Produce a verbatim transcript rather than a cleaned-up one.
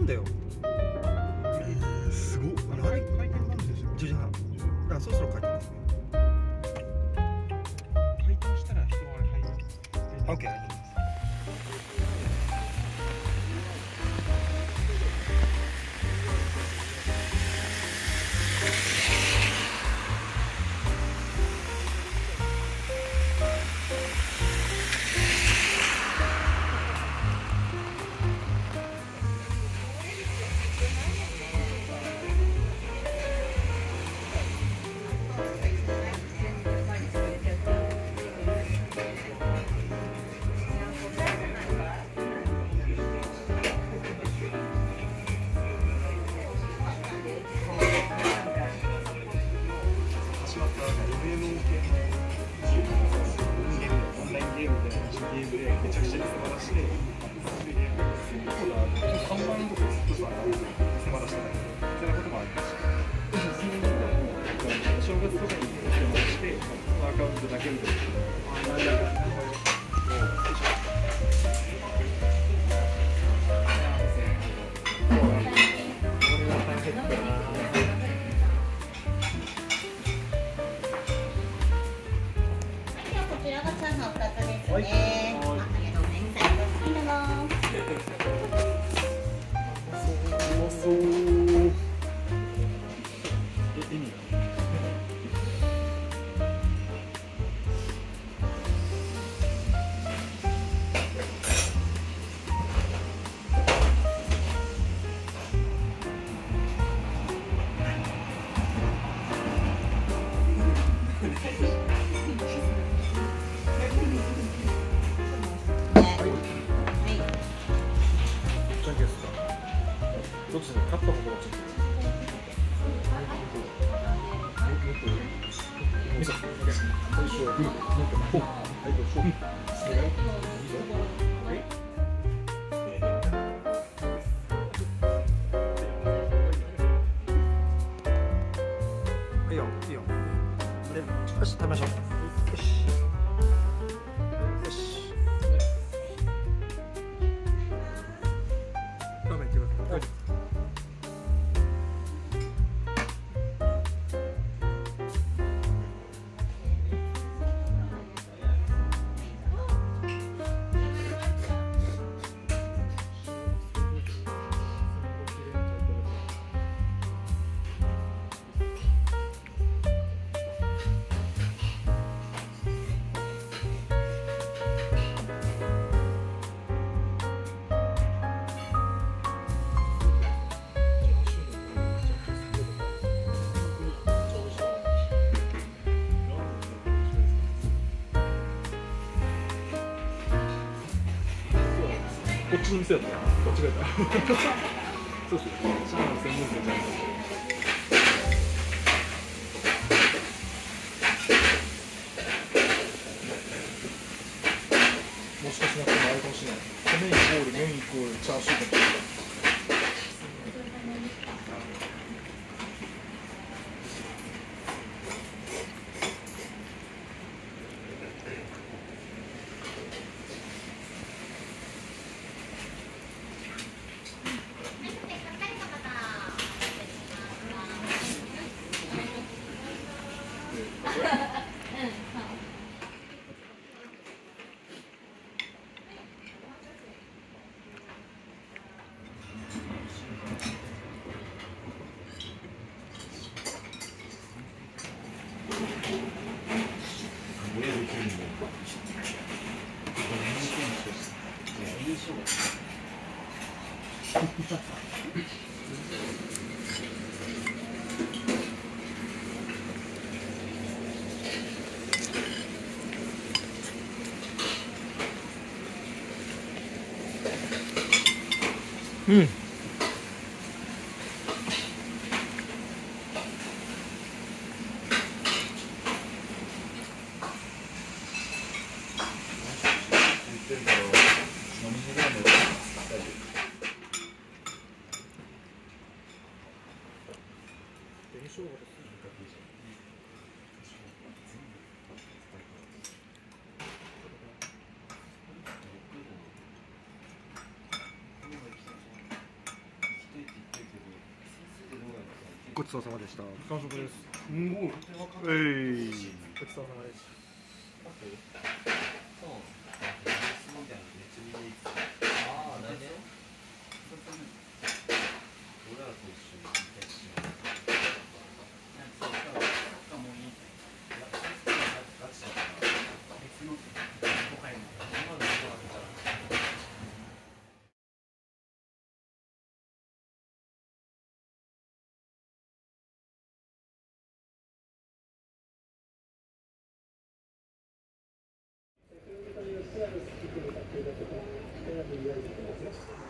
だよ。すごっ。 開店何時でしたっけ？ じゅうじはん。あ、そろそろ開店ですね。 開店したら人はあれ入る。 オッケー。 どっちで勝ったことがちょっと。みそ。最初はグー。はい、どうしよう。 いいよ、いいよ。で、よし、食べましょう。よし。よし。ラーメンいってください。 こっちの店だった。間違えた。そうしよう。上海専門店じゃない。もしかしなくてもあれかもしれない。米イコール麺イコールチャーシューかもしれない。 うん。 ごちそうさまでした。 完食です。すんごい。 えい。 ごちそうさまでした。 ああ、来年俺らと一緒に決勝。サッカーもいい。いや、ガチだから。別の後輩も。今の人だったら。 Gracias.